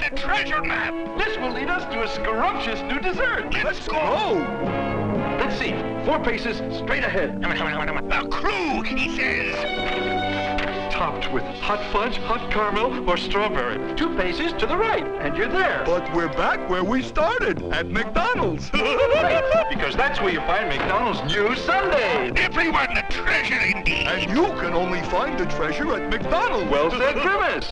find a treasure map. This will lead us to a scrumptious new dessert. Let's go. Let's see. 4 paces straight ahead. A crew, he says. Topped with hot fudge, hot caramel, or strawberry. 2 paces to the right, and you're there. But we're back where we started, at McDonald's. Right, because that's where you find McDonald's new sundaes. Everyone a treasure indeed. And you can only find the treasure at McDonald's. Well said, Grimace.